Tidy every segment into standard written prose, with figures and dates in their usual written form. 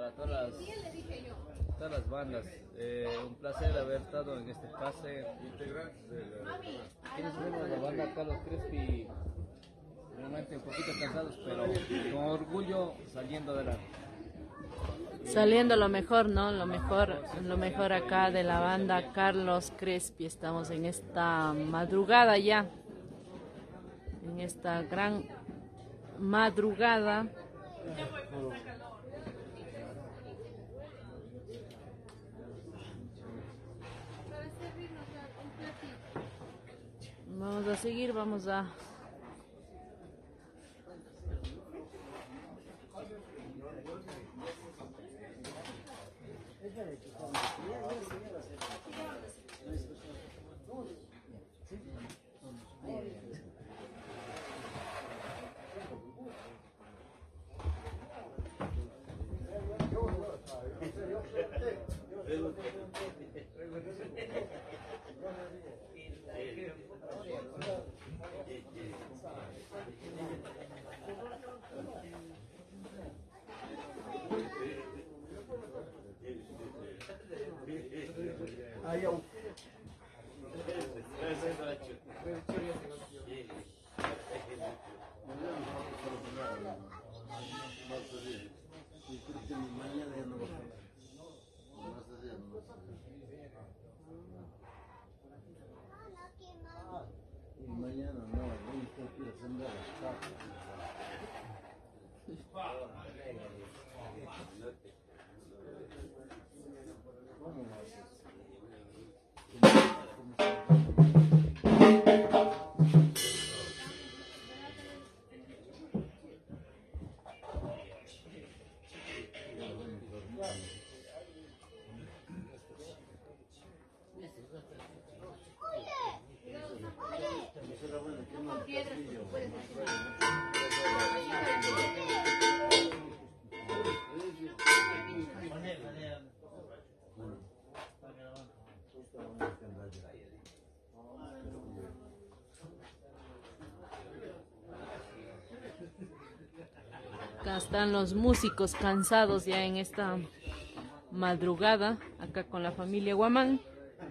para todas las bandas. Un placer haber estado en este pase. Quienes somos la banda Carlos Crespi, realmente un poquito cansados, pero con orgullo saliendo adelante. Saliendo lo mejor, ¿no? Lo mejor acá de la banda Carlos Crespi. Estamos en esta madrugada ya, en esta gran madrugada. Vamos a seguir, vamos a... Acá están los músicos cansados ya en esta madrugada, acá con la familia Guamán.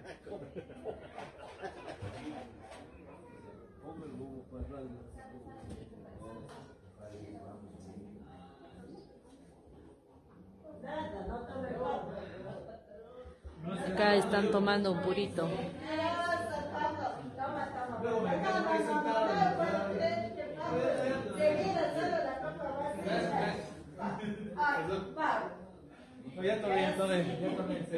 Acá están tomando un purito. Ya tomé,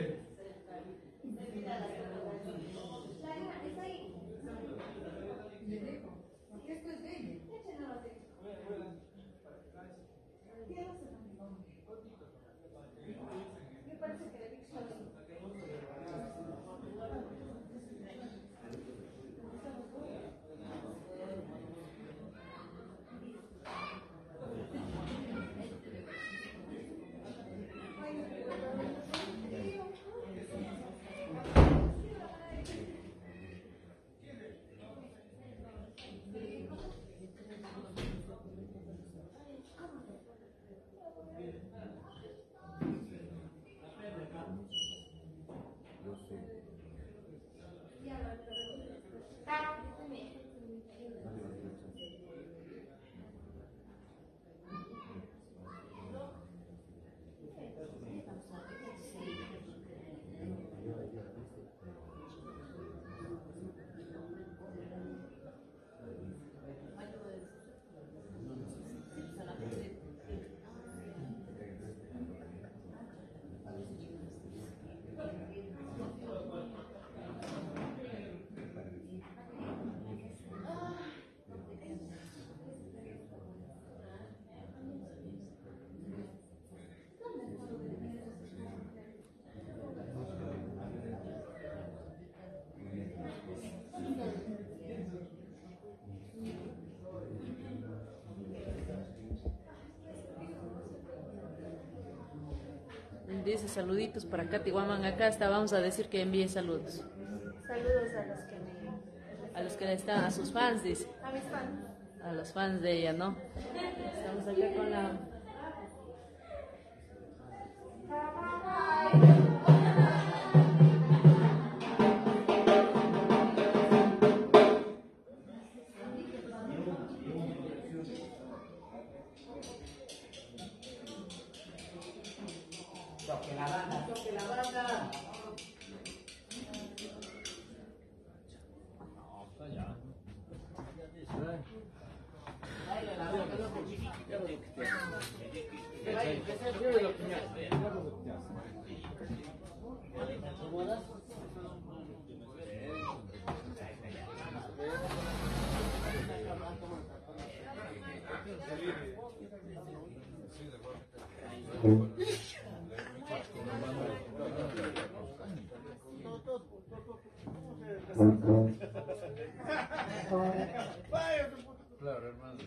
Dice saluditos para Katy Guamán. Acá está, vamos a decir que envíe saludos. Saludos a los que me... A sus fans, dice. A mis fans. A los fans de ella, ¿no? Estamos acá con la... Claro, hermano.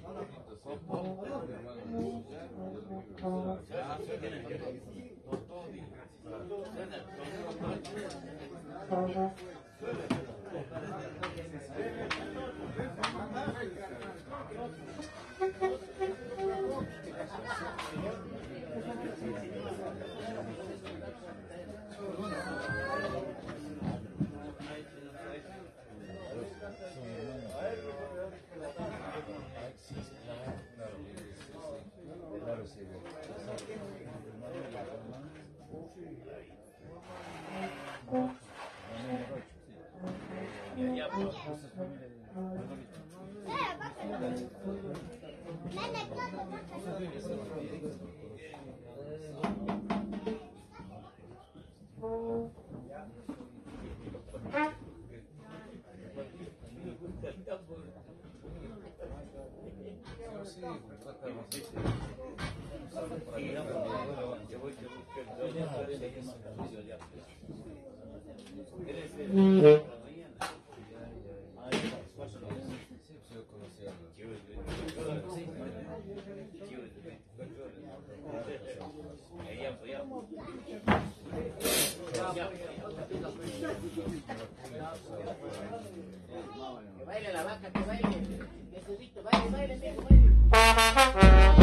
Que baile la vaca, que baile. Necesito, baile, baile, viejo, baile.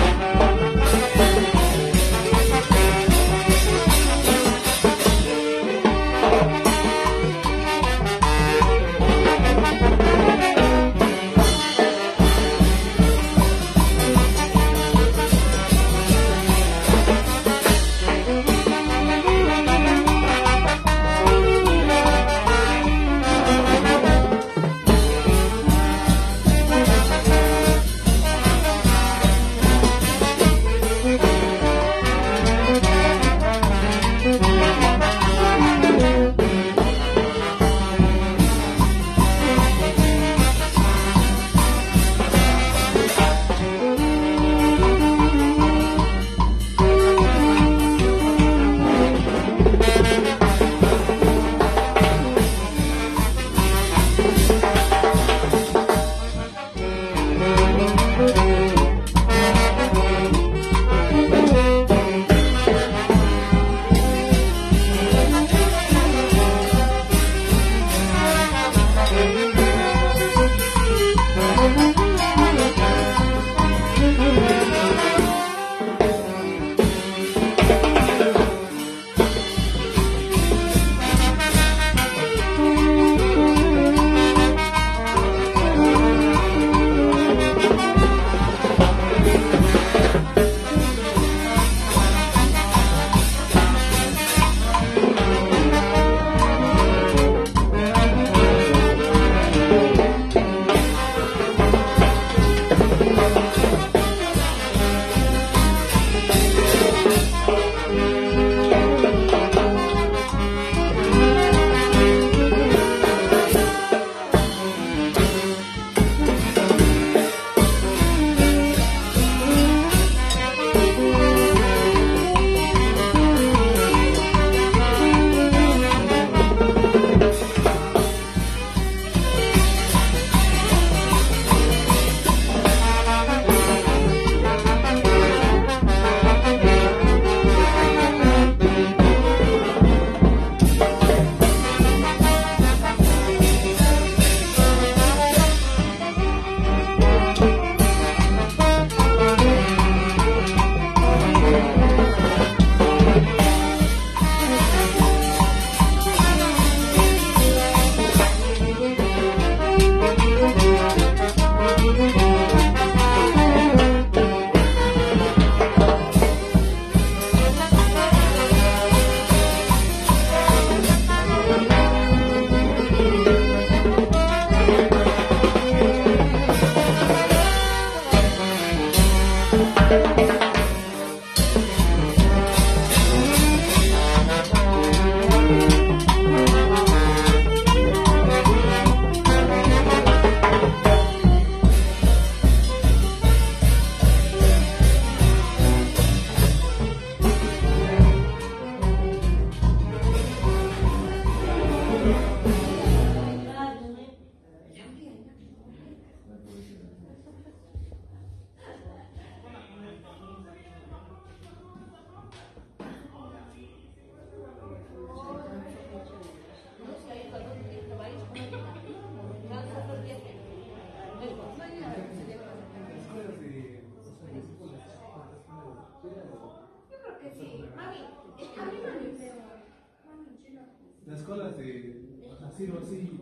Las colas de así o así.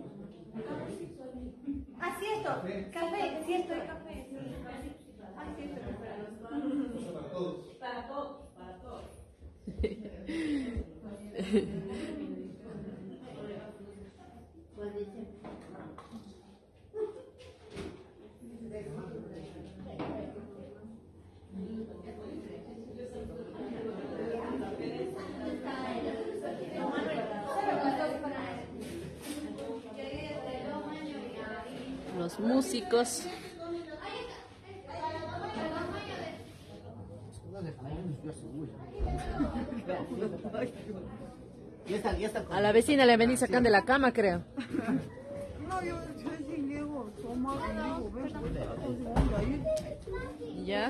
Ah, cierto, café, cierto, el café. Sí. Ah, cierto, para los Eso para todos. Para todos, para todos. Los músicos. Ya está. A la vecina le vení sacando de la cama, creo. No, yo recién llego, tomado, digo, ven, onda ahí. Ya.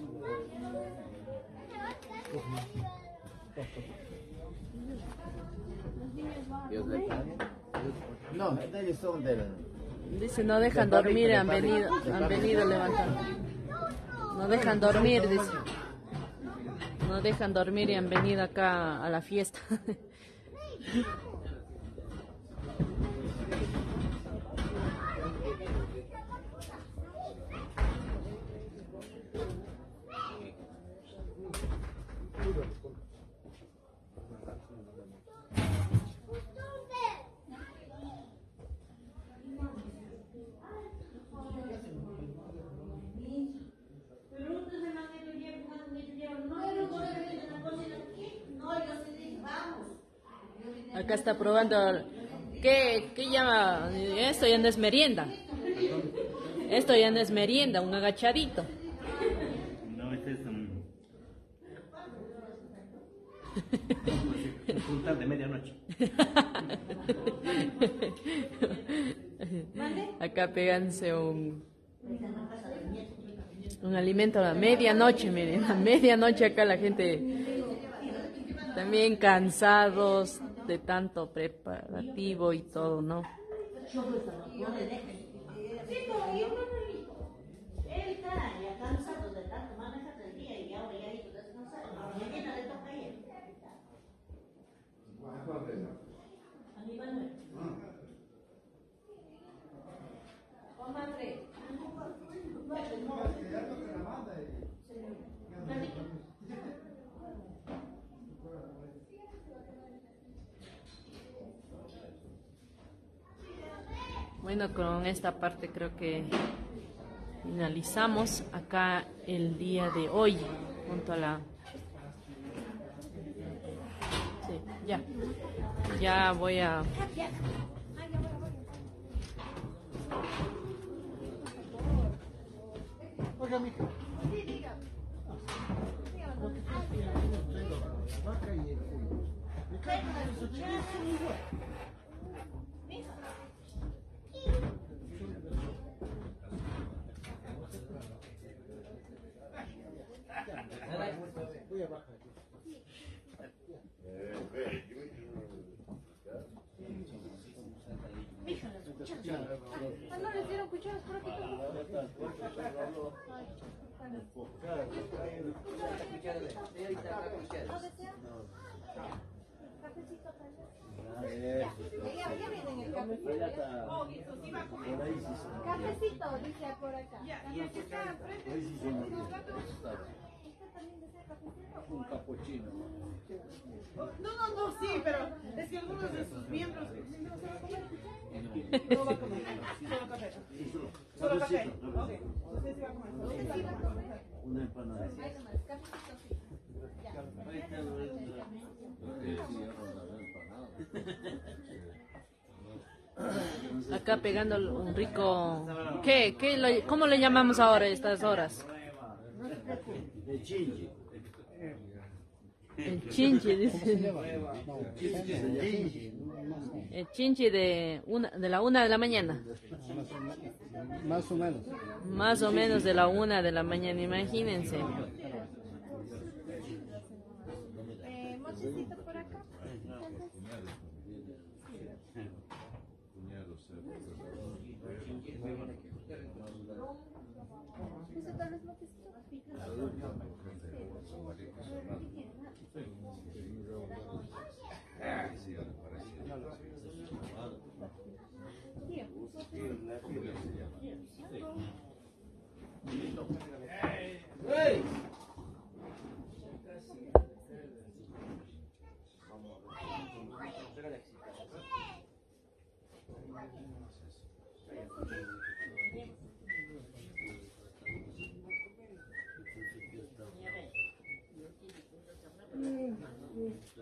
No, ellos son del... Dice, no dejan dormir, han venido a levantar. No dejan dormir, dice. No dejan dormir y han venido acá a la fiesta. Acá está probando. ¿Qué llama? Esto ya no es merienda. Esto ya no es merienda, un agachadito. No, este es un puntal de medianoche. Acá péganse un alimento a la medianoche, miren, a medianoche acá la gente también cansados de tanto preparativo y todo, ¿no? Él está ya cansado de tanto manejar el día y ahora ya hizo descansar. Mañana le toca a él. A mi Manuel. Comadre. Bueno, con esta parte creo que finalizamos acá el día de hoy junto a la... Sí, ya voy a... Oiga, mijo. Voy a bajar. ¿No les dieron cucharas por aquí? Cafecito cafecito, dice por acá. Y aquí está enfrente. Un capuchino. No, sí, pero es que algunos de sus miembros no va a comer. Solo café. Solo café. Ok. Usted sí va a comer. Una empanada. Acá pegando un rico... ¿Cómo le llamamos ahora a estas horas? De chinche. El chinche, dice. El chinche de la 1 de la mañana. Más o menos. Más o menos de la 1 de la mañana, imagínense. Mochecito por acá.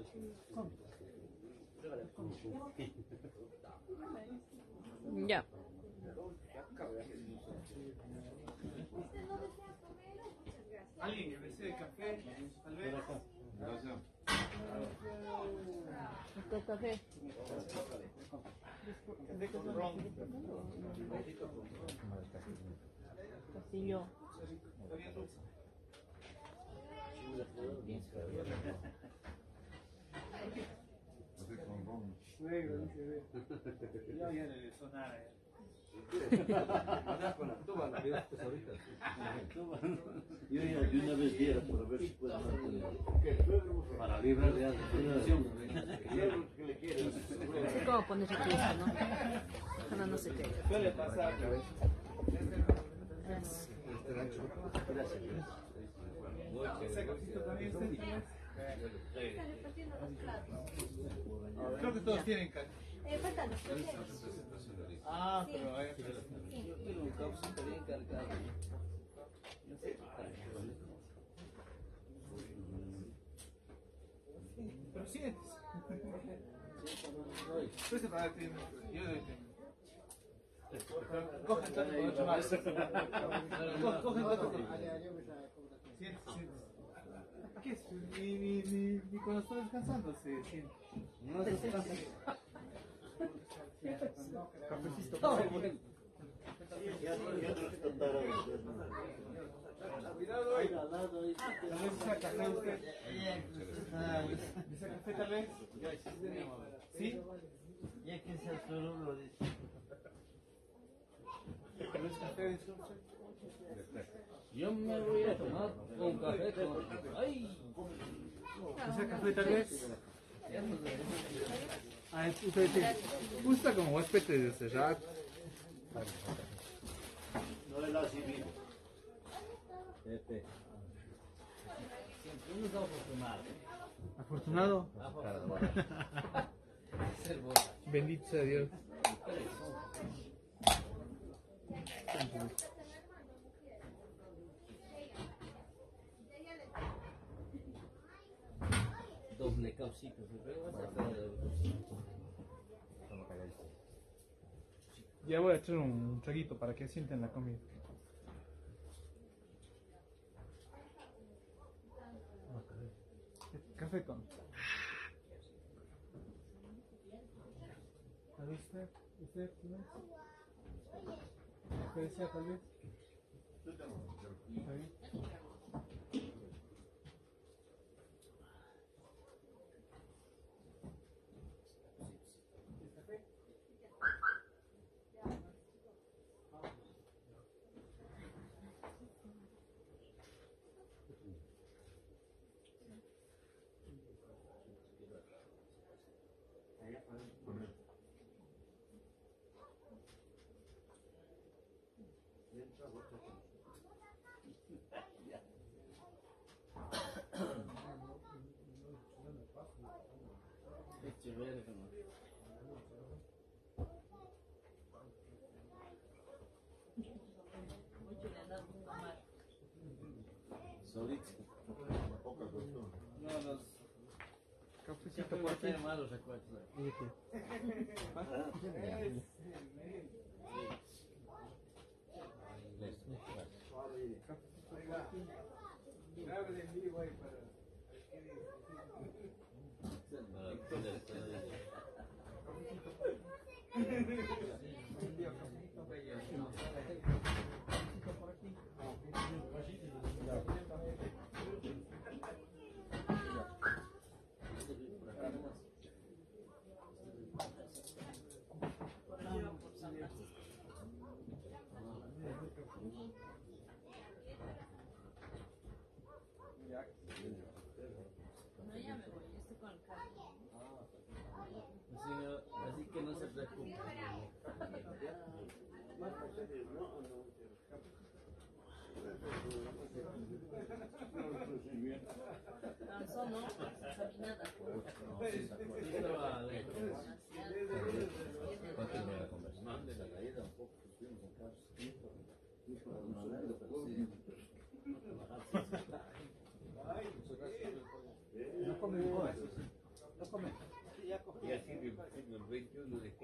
Ya. ¿Alguien en vez de café? Tal vez. ¿Este es café? Café con ron. Castillo. Está bien dulce. Luego, dice, ve. Ya no le sonaba. Yo ya de una vez diera por ver si puedo mantener. Para librar de situación. Así como ponerse aquí esto, ¿no? Ojalá no se caiga. Suele pasar. Eso. Ese cafecito también está. Creo que todos tienen café. Faltan los procesos. Ah, pero Yo quiero un cafecito bien cargado. pero sientes. Pues para ti, yo doy tiempo. Cogen tanto con 8 más. Cogen tanto con. Sientes, sientes. ¿Qué es? Ni cuando estoy descansando se siente. No se descansa. Cafecito. Ya no está tarado. Cuidado ahí. Tal vez esa café usted. ¿Esa café tal vez? ¿Sí? Ya que se solo lo dice. ¿Tal vez café de su? Yo me voy a tomar un café con... ¡Ay! ¿Esa café tal vez? Ah, usted gusta como huésped de cerrar. No es así mismo. Uno está afortunado. Afortunado. Ser boda. Bendito sea Dios. Doble caucito. Ya voy a echar un traguito para que sienten la comida. Café con. ¿Tal vez usted? ¿Usted? ¿Qué decía tal vez? ¿Está bien? Solito. No, los... Cafecito por aquí. malos recuerdos. Grabe en vivo ahí para. Así que no se preocupe. Cansó, ¿no? Caminada. Continúa la conversación de la caída un poco. No comen cosas. Ya sigue el 21 de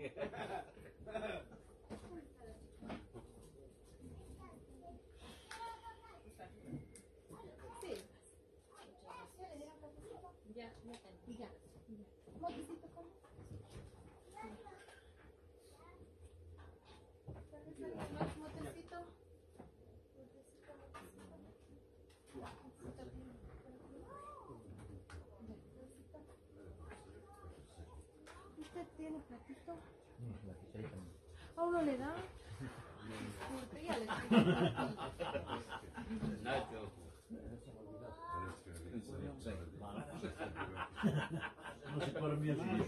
¿Usted tiene platito? ¿A uno le da? Disculpe, ya le Nacho. No se para mí así.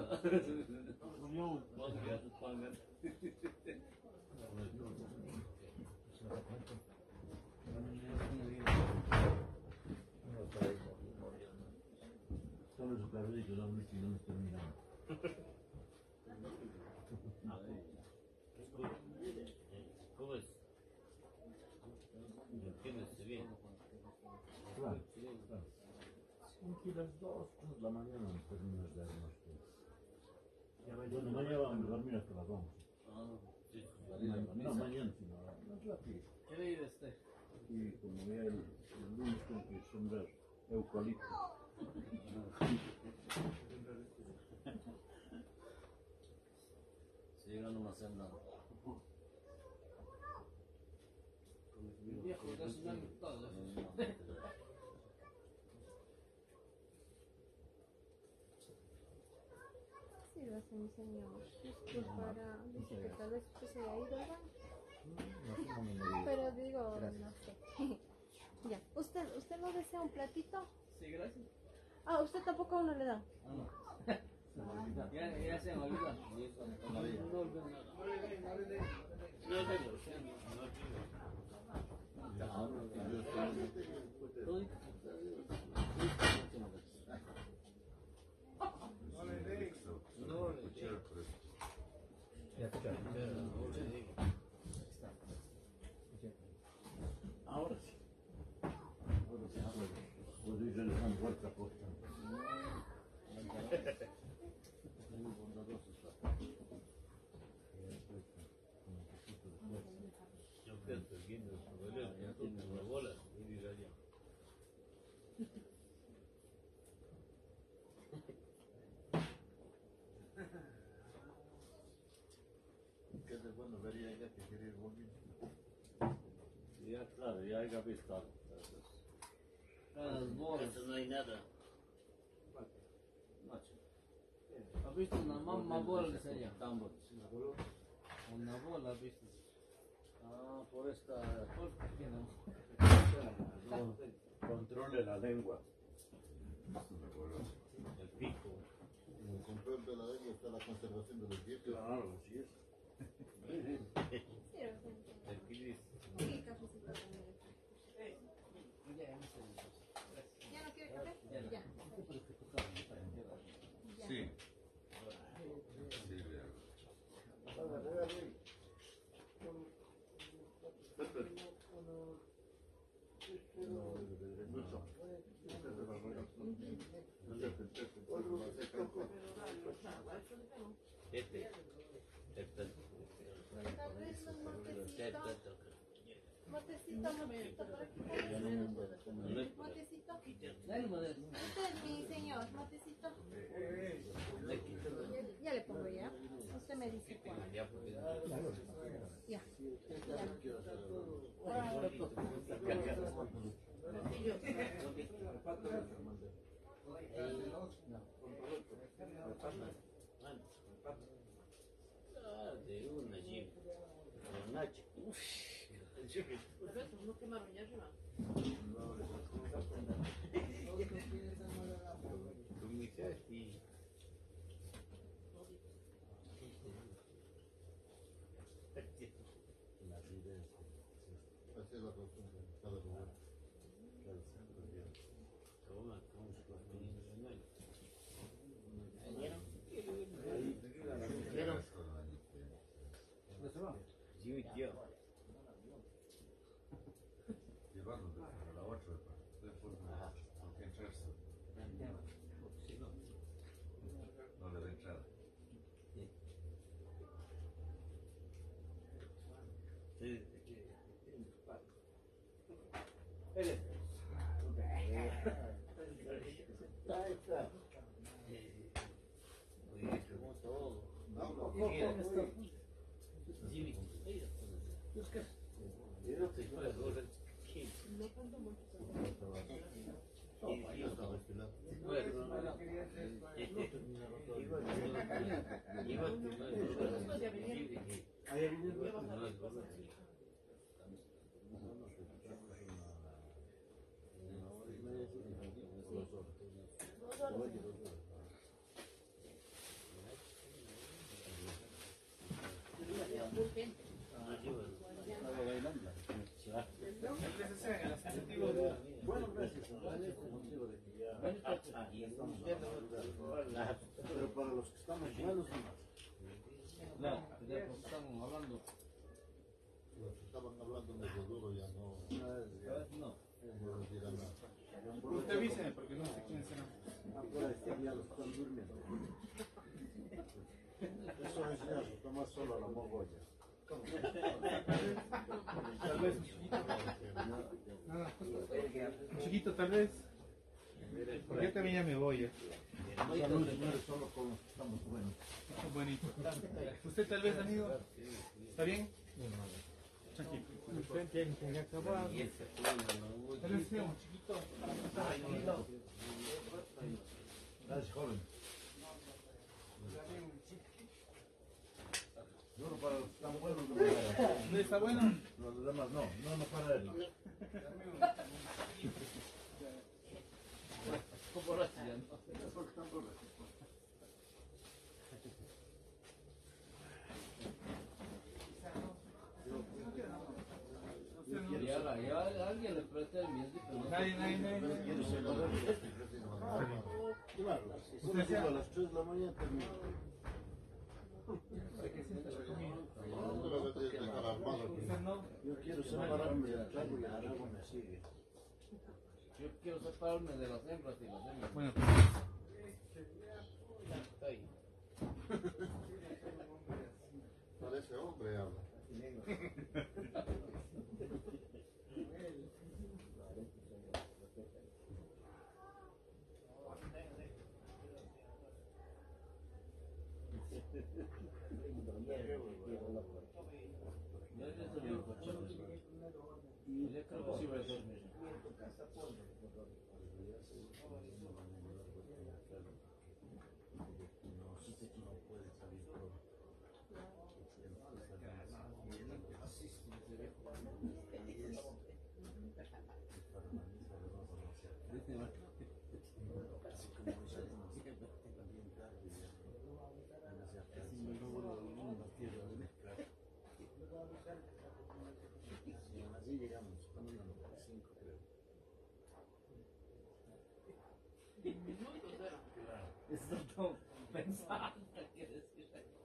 Solo su cabello da un y no me terminamos. ¿Cómo es? ¿Entiendes bien? Claro, claro. Aquí las 2 de la mañana nos terminamos de armar. Bueno, mañana vamos a dormir hasta las 11. Sí. No, mañana, sino más rápido. ¿Quiere ir este? Y como ya el lunes tengo que sembrar eucalipto. Sí, yo no me hacen nada. Viejo, casi no hay todo. Sírvase, mi señor. Disculpará, dice que tal vez usted se haya ido al baño. Pero digo, no sé. Ya, ¿usted no desea un platito? Sí, gracias. Ah, ¿usted tampoco a uno le da? Ah, no. Ya se me olvida. No olvido Ahora sí. Puedo ir relajando vuelta a posta. Yo creo que viendo su abuelo, ya tiene una bola, y diga ya. Que es bueno ver ya que quiere ir volviendo. Ya, claro, ya hay visto. las bolas. Eso no hay nada. ¿Has visto una mamá bola? Sería. Una bola, ¿has visto? Ah, por esta. ¿Por qué no? Controle la lengua. El pico. En el control de la lengua está la conservación de los dientes. Claro, así es. El kilis. Sí, cafecito también. ¿Ya no quiere café? Ya. Sí. Tal vez un motecito. Motecito por aquí. Motecito. Usted, mi señor, motecito. Ya le pongo ya. Usted me dice cuál. Ya, porque Ya. de una Jim. Con Nacho. No quemaron ya arriba. Tú me dices y La vida es Así es la costumbre. Cada lugar. cada centro de toma, con su familia de nuevo. Jimmy tío. Llevarnos de la otra. Después Bueno, gracias. Pero para los que estamos malos, Claro, ya estamos hablando. Los que estaban hablando medio duro ya no. No. No les dirán nada. Usted avíseme porque no sé quién será. ya los están durmiendo. Eso es ya, se toma solo a la mogolla. Tal vez un chiquito, tal vez. Porque yo también ya me voy. Salud, señores, solo con los que estamos buenos. Bonito. ¿Usted tal vez, amigo? ¿Está bien? Tranquilo. Tal vez sea un chiquito. Gracias, joven. Solo para los que están buenos, no. ¿No está bueno? Los demás no, no para él. Como lo hacían. Y ahora, ya alguien le presta el miedo, pero no. Nadie. Claro, si son a las 3 de la mañana termino. Yo quiero separarme del trago y el trago me sigue. Yo quiero separarme de las hembras y las hembras. Bueno, Parece hombre habla. Y yo creo que sí voy a dormir. Así llegamos, con una 5 creo. Eso todo pensando, quiere decir.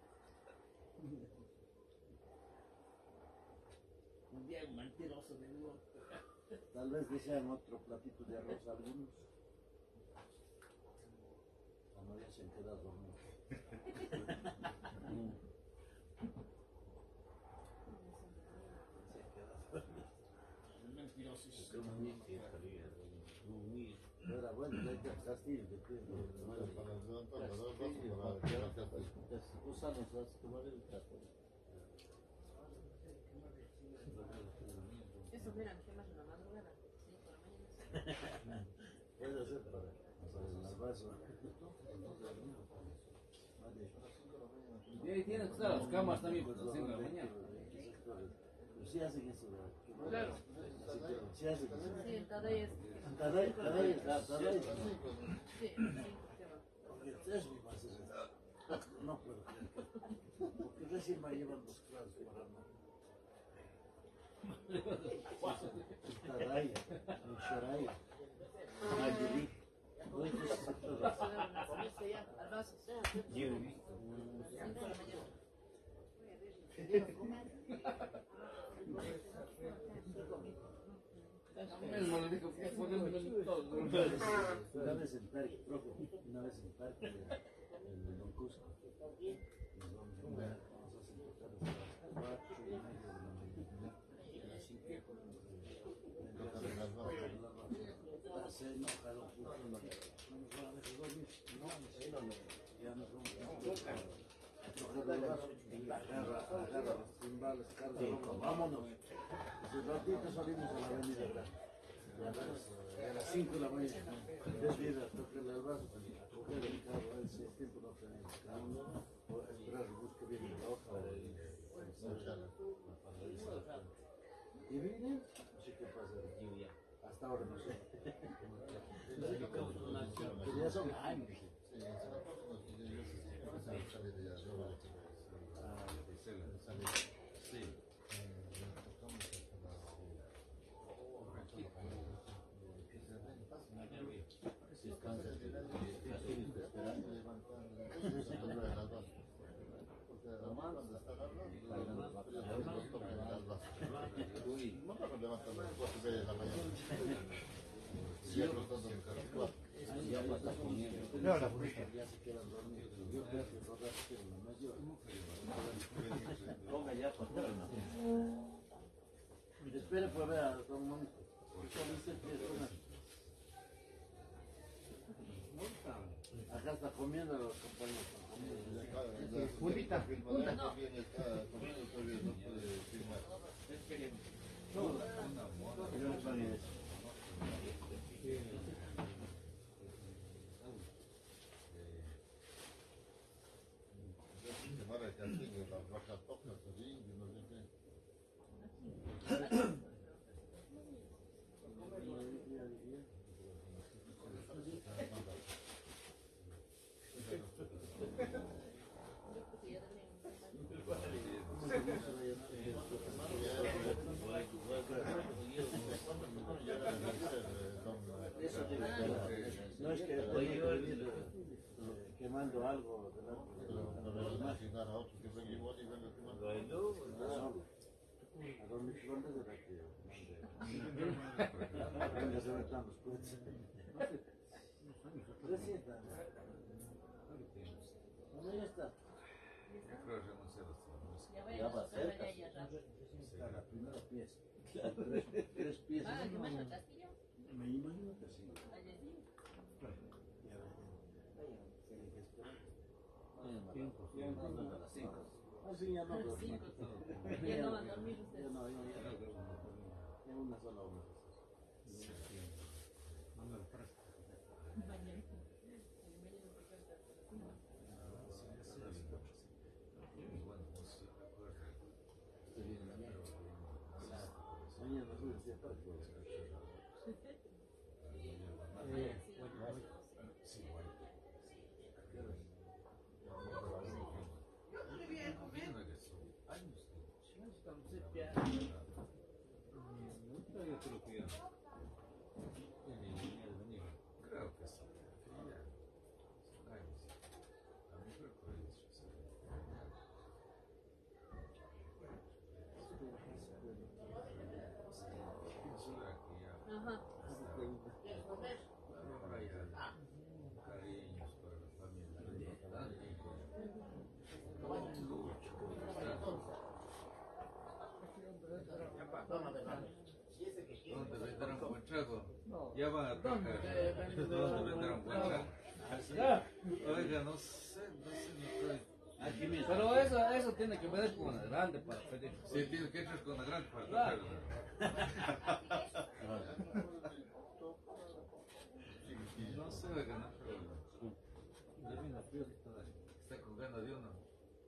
Un día un mentiroso de nuevo. Tal vez desean otro platito de arroz algunos. O no ya se han quedado dormidos. Era bueno, ya que castillo, Bueno, para levantar, para dar paso, para levantar. Usanos las tomar el trapo. Eso, mira, ¿qué más en la madrugada? 5 de la mañana. Puede ser para el albazo. Y ahí tienen que estar las camas también, pues, a las 5 de la mañana. Sí hacen eso, Claro. Sí hacen eso. Sí, en Tadayes. Tadai. Sí, Es mi más eso. No puedo creer que... Porque recién me llevan los claros para no. Tadai, Xoraya, Ayuri. Una vez en parque, profe, una vez en parque en Don Cusco. Nos vamos a sentar hasta las 4:30 de la mañana. A las 5 se enojaron justo no nos van a dejar dormir. No, ya nos vamos a agarra los timbales, carga, vámonos. Hace ratito salimos a la avenida Grande. A las 5 de la mañana. Desviada, toca el albazo, a coger el Dividen, sí que pasa. Hasta ahora no sé. Ya son años. Espere, pues ver a don Mónico. Acá está comiendo los compañeros. Puntita. No es que estoy quemando algo a dos microondas de la que ya se metan los cohetes. ¿Dónde está? Ya va cerca. La primera pieza. Tres piezas. Me imagino que sí. Así ya no duermo. Ya no van a dormir ustedes. En una sola hora. Mañana no decía para que Ya van a tocar. ¿Dónde vendrán guachas? Oiga, no sé, no estoy. Pero eso tiene que ver con la grande para pedir. Sí, tiene que ir con la grande para tocar. No sé, oiga, no, pero está con ganas de uno.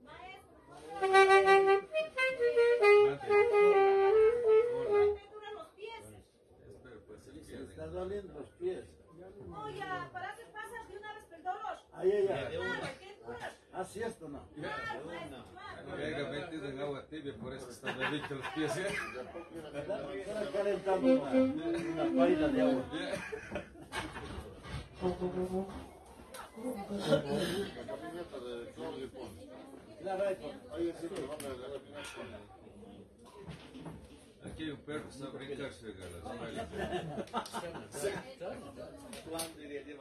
se le están doliendo los pies. Oye, para hacer pasas de una vez el dolor. Ay, ay, ay. Así esto no. Oiga, metido en agua tibia, por eso están bendito los pies. Está calentando una paila de agua. Aquí hay un perro que está a brincarse, oiga, las bailas. ¿Cuándo iría a llevar?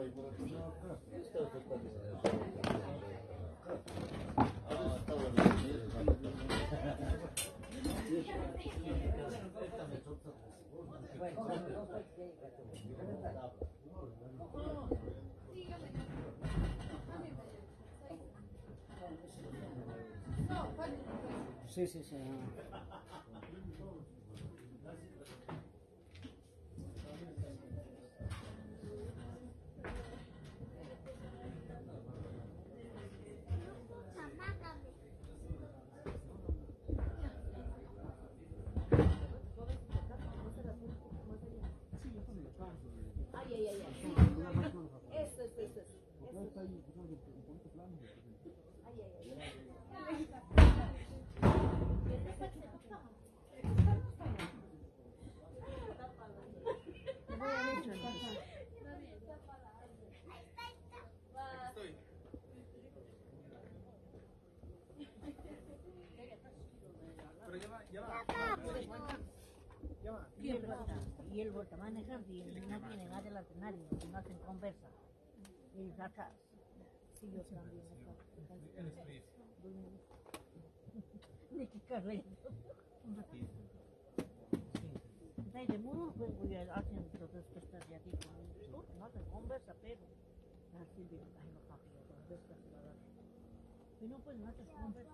Sí, sí, sí. Y él vuelta a manejar y no tienen adelante nadie, no hacen conversa. Y atrás. Sí, yo también. Ni que carrera. Un ratito. De modo, pues voy a hacer todo esto está de aquí. No hacen conversa, pero. Así de ay, no papi, dos veces la verdad. Y no pues no haces conversa.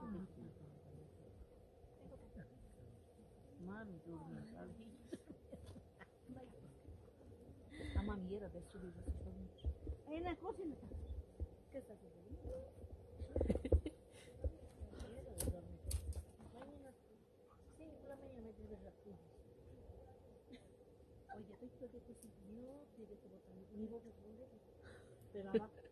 Mami, durmiendo. A mami era de subir esos domingos. Hay una cosa en esta. ¿Qué estás haciendo? Era de dormir. Mañana, 5 de la mañana me llevé las cosas. Oye, esto de que si yo tiene que botar mi boca pero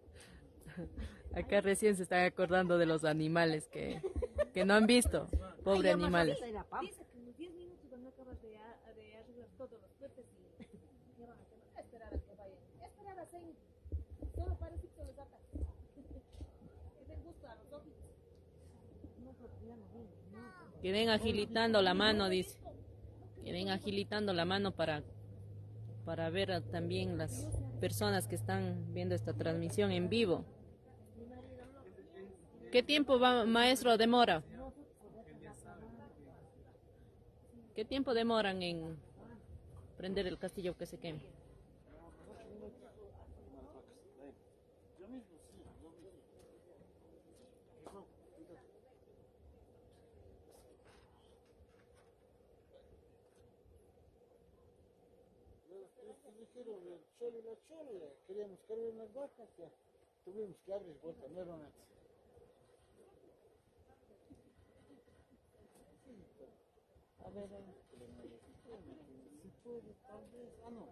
Acá recién se están acordando de los animales que no han visto. Pobre animales. Dice que en 10 minutos van a acabar de arreglar todos los puentes y ¿qué van a hacer? Esperar a que vayan. Esperar a 6. Solo parece que se les saca. Que den gusto a los ojos. No, pero ya no viene. Que ven agilitando la mano, dice. Que ven agilitando la mano para ver también las personas que están viendo esta transmisión en vivo. ¿Qué tiempo va, maestro, demora? ¿Qué tiempo demoran en prender el castillo que se queme? Dijeron el cholo y la chola, queríamos cargar unas vacas, ya tuvimos que abrir vuelta, no era nada. A ver, si puede, tal vez, no.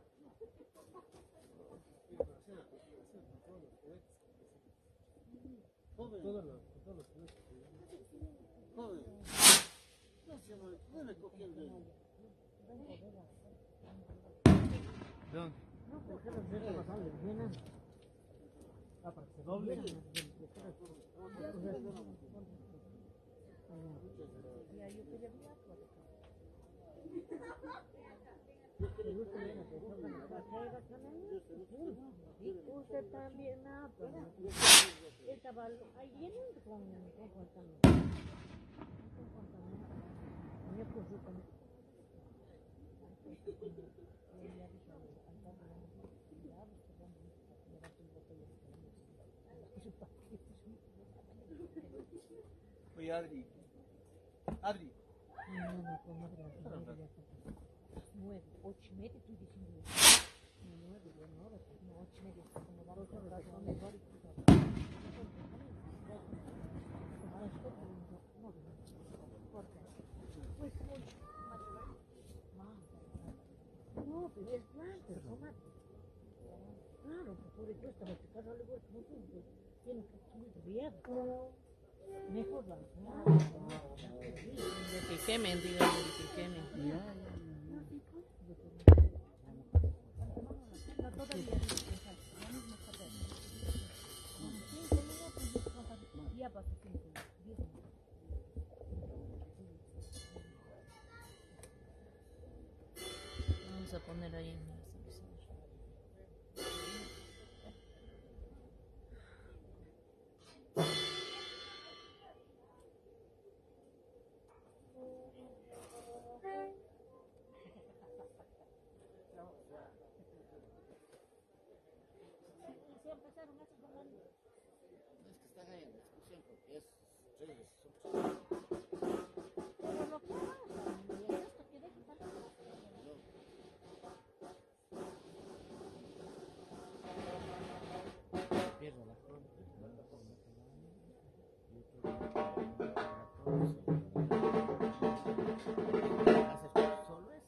Joven, todos los joven, no me cogí el dedo. ¿Dónde? No, porque los dedos los salen bien. ¿Doble? Ya, yo quería hablar. Usted también estaba ahí lleno con comportamiento. Me puso con Oye, Adri. Adri. 9, 8:30, estoy diciendo 9, 8:30, como va a ser mejor. No, pero es planta, tomate. Claro, por eso estaba en casa, le voy a decir, tiene que subir bien. Mejor la Que quemen, díganle que quemen. Ya pasó 5, 10 minutos. Vamos a poner ahí en empezaron hace como un... Es que están ahí en discusión porque es... Pero lo que pasa es esto que deje tanto... Pierdo la solo es.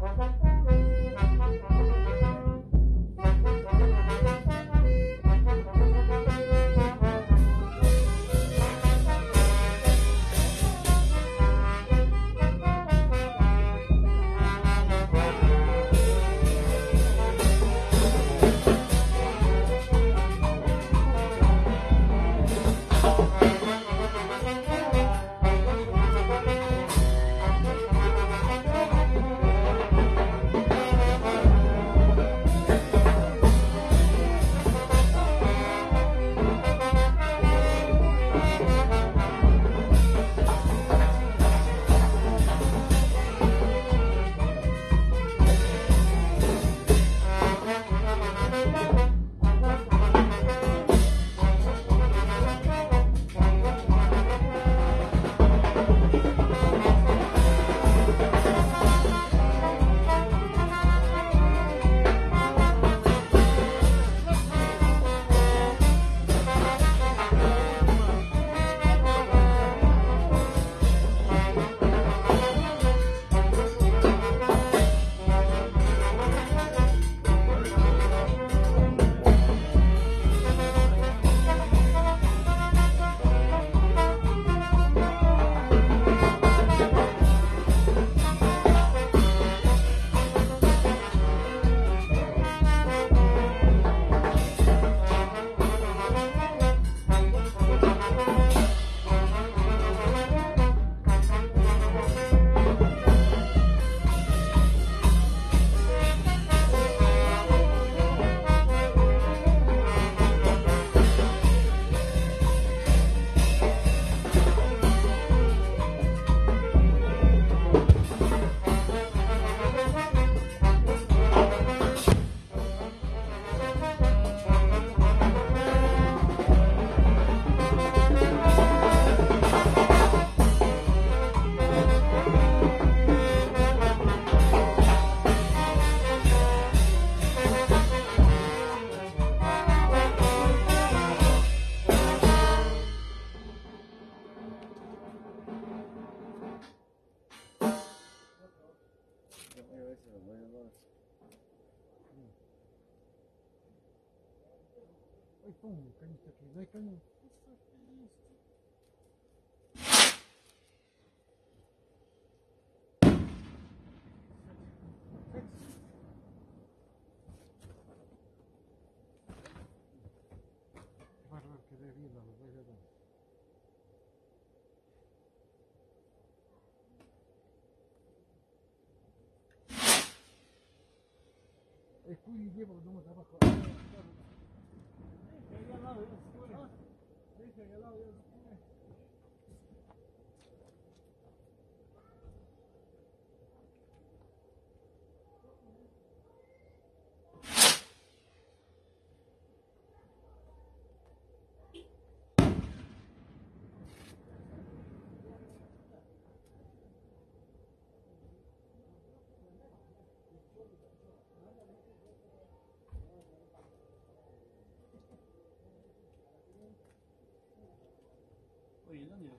Oye, ¿dónde?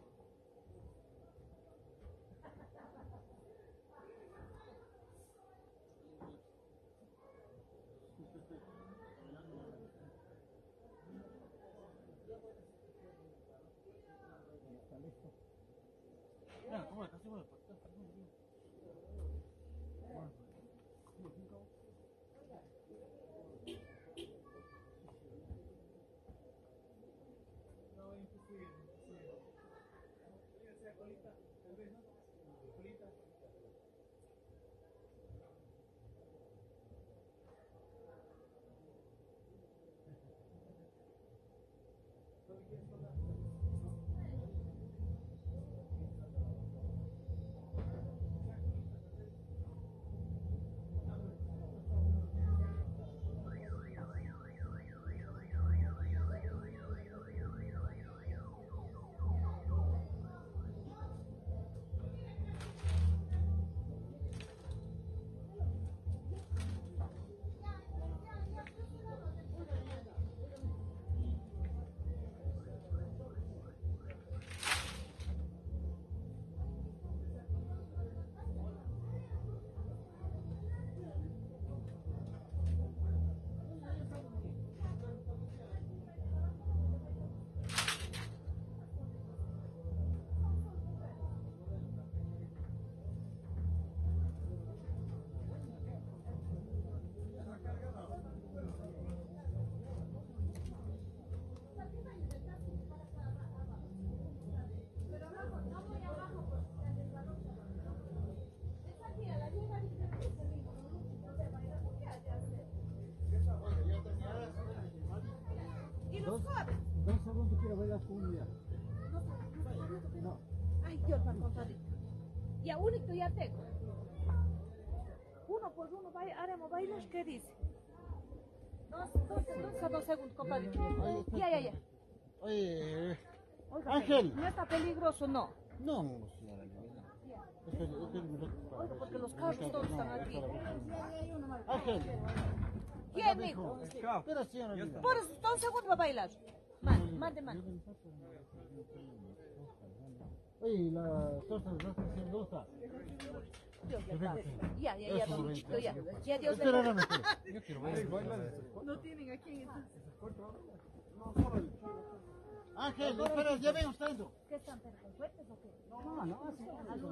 Ya, ¿cómo estás? ¿Cómo estás? 2 segundos quiero bailar con un día. No. Ay, Dios, me contadito. Ya, único ya tengo. Uno por uno haremos bailes, ¿qué dice? Dos segundos, compadre. Ya. Oye, Oiga, Ángel. ¿no está peligroso? No. No, señora. Oiga, porque los carros todos están aquí. Ángel. ¿Quién, mijo? Espera, señora. Por eso, 2 segundos va a bailar. Mande. Oye, la torta de rata se gusta. Dios le pague. Ya, don Luchito, ya. Ya, Dios le Espera, pague. yo quiero bailar. No tienen a quién entonces. Ángel, espera, ya ven ustedes. ¿Qué están perros? ¿Fuertes o qué? No, así.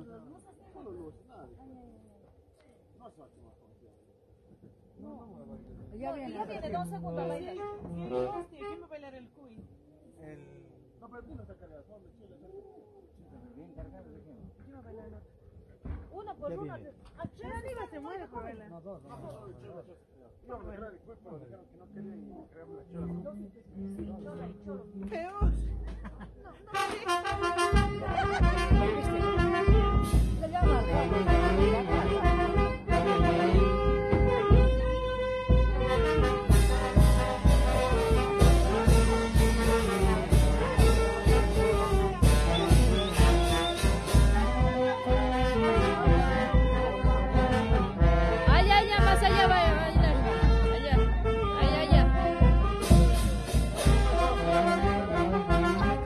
Ya viene 2 segundos a bailar. ¿Quién va a bailar el cuy? No, pero tú no sacas la forma, chile. ¿Quién va a bailar el otro? Uno por uno. Pero arriba se mueve por bailar. No, dos. Peor. Allá, más allá va a bailar. Allá.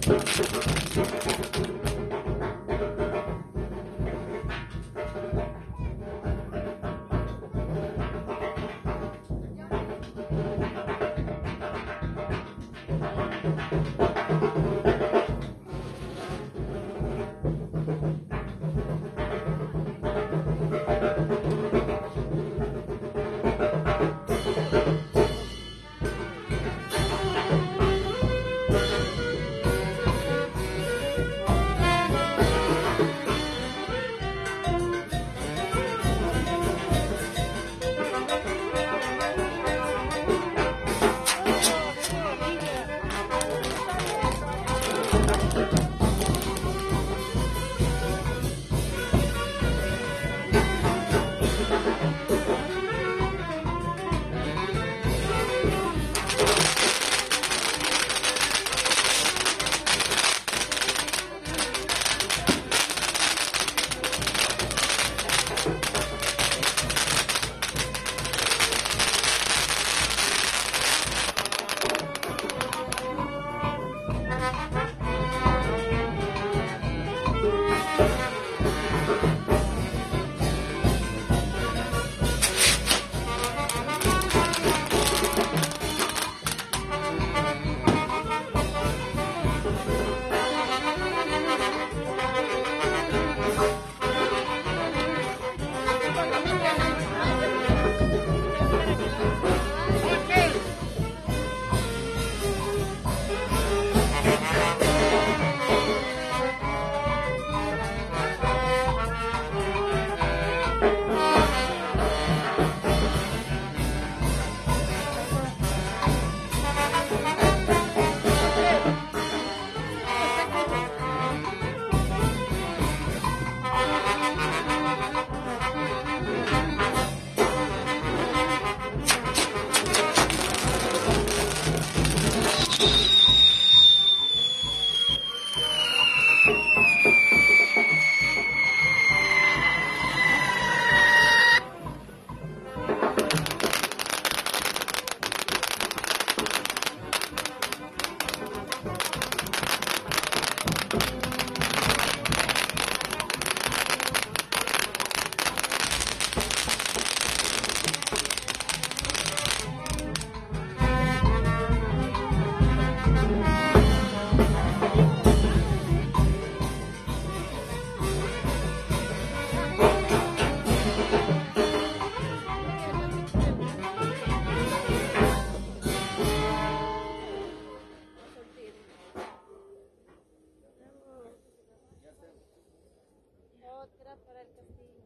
Otra para el castillo.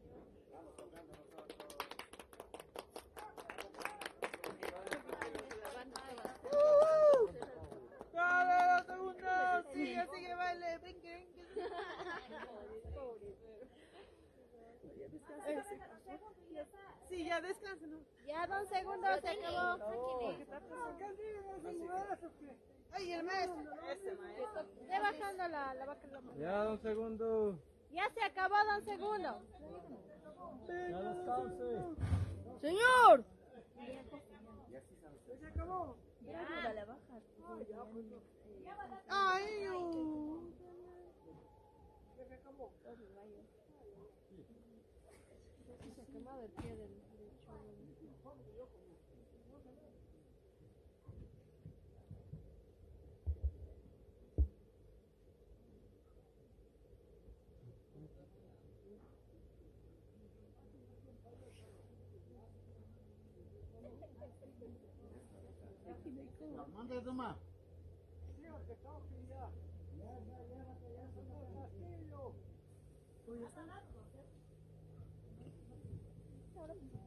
¡Dale, los segundos! Sigue, sigue, baile, brinque, brinque. Sí, ya descansa, ¿no? Ya 2 segundos se acabó. Ay, el maestro. Ese maestro. Ve bajando la vaca. Ya, 2 segundos. Ya se acabó 2 segundos. Ya descanse. Señor. Se acabó. Ya, ayúdale a bajar. Ay, Se acabó. Se ha quemado el pie del Manda tomar. Ahora